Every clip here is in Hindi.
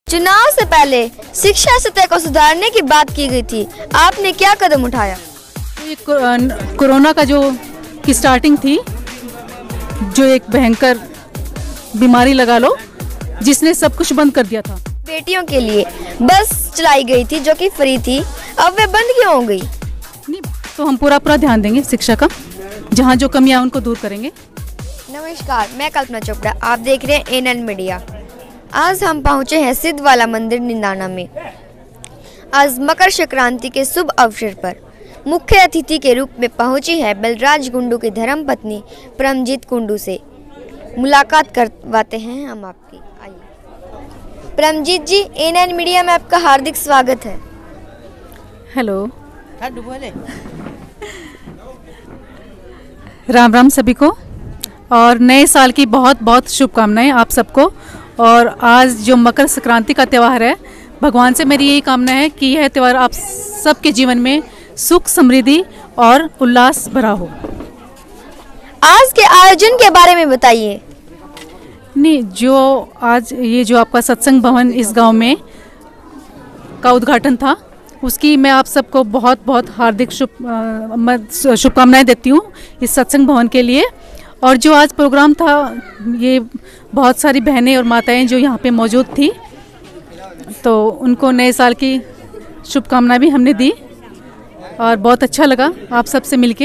चुनाव से पहले शिक्षा सत्र को सुधारने की बात की गई थी, आपने क्या कदम उठाया? ये कोरोना का जो की स्टार्टिंग थी, जो एक भयंकर बीमारी लगा लो, जिसने सब कुछ बंद कर दिया था। बेटियों के लिए बस चलाई गई थी जो कि फ्री थी, अब वे बंद क्यों हो गई? नहीं, तो हम पूरा ध्यान देंगे शिक्षा का, जहाँ जो कमियां उनको दूर करेंगे। नमस्कार, मैं कल्पना चोपड़ा, आप देख रहे हैं एएनएन मीडिया। आज हम पहुंचे हैं सिद्धवाला मंदिर निंदाना में। आज मकर संक्रांति के शुभ अवसर पर मुख्य अतिथि के रूप में पहुंची है बलराज कुंडू की धर्मपत्नी परमजीत कुंडू से। मुलाकात करवाते हैं हम आपकी। आइए परमजीत जी, एएनएन मीडिया में आपका हार्दिक स्वागत है। हेलो, राम राम सभी को, और नए साल की बहुत बहुत शुभकामनाएं आप सबको। और आज जो मकर संक्रांति का त्यौहार है, भगवान से मेरी यही कामना है कि यह त्यौहार आप सबके जीवन में सुख, समृद्धि और उल्लास भरा हो। आज के आयोजन के बारे में बताइए। नहीं, जो आज ये जो आपका सत्संग भवन इस गांव में का उद्घाटन था, उसकी मैं आप सबको बहुत बहुत हार्दिक शुभकामनाएं देती हूँ इस सत्संग भवन के लिए। और जो आज प्रोग्राम था, ये बहुत सारी बहनें और माताएं जो यहाँ पे मौजूद थी, तो उनको नए साल की शुभकामनाएं भी हमने दी और बहुत अच्छा लगा आप सबसे मिलके।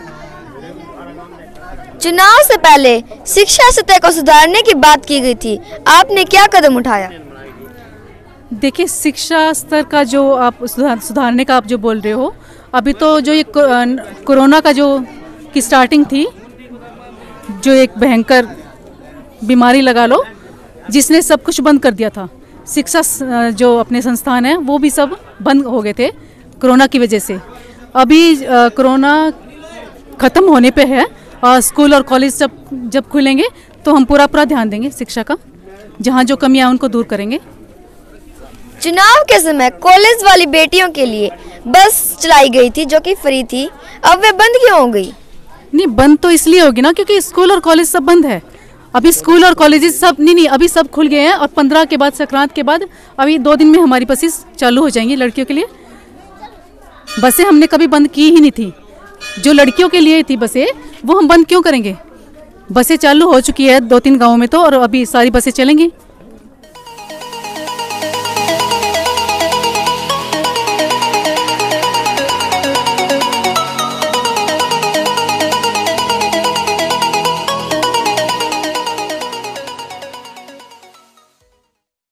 चुनाव से पहले शिक्षा सत्र को सुधारने की बात की गई थी, आपने क्या कदम उठाया? देखिए, शिक्षा स्तर का जो आप सुधारने का आप जो बोल रहे हो, अभी तो जो ये कोरोना का जो की स्टार्टिंग थी, जो एक भयंकर बीमारी लगा लो, जिसने सब कुछ बंद कर दिया था। शिक्षा जो अपने संस्थान हैं वो भी सब बंद हो गए थे कोरोना की वजह से। अभी कोरोना ख़त्म होने पे है और स्कूल और कॉलेज जब खुलेंगे तो हम पूरा ध्यान देंगे शिक्षा का, जहाँ जो कमियां उनको दूर करेंगे। चुनाव के समय कॉलेज वाली बेटियों के लिए बस चलाई गई थी जो कि फ्री थी, अब वे बंद क्यों हो गई? नहीं, बंद तो इसलिए होगी ना क्योंकि स्कूल और कॉलेज सब बंद है। अभी स्कूल और कॉलेजेस सब नहीं अभी सब खुल गए हैं, और 15 के बाद, संक्रांत के बाद अभी 2 दिन में हमारी बसेस चालू हो जाएंगी लड़कियों के लिए। बसें हमने कभी बंद की ही नहीं थी। जो लड़कियों के लिए थी बसें, वो हम बंद क्यों करेंगे? बसें चालू हो चुकी है 2-3 गाँवों में तो, और अभी सारी बसें चलेंगी।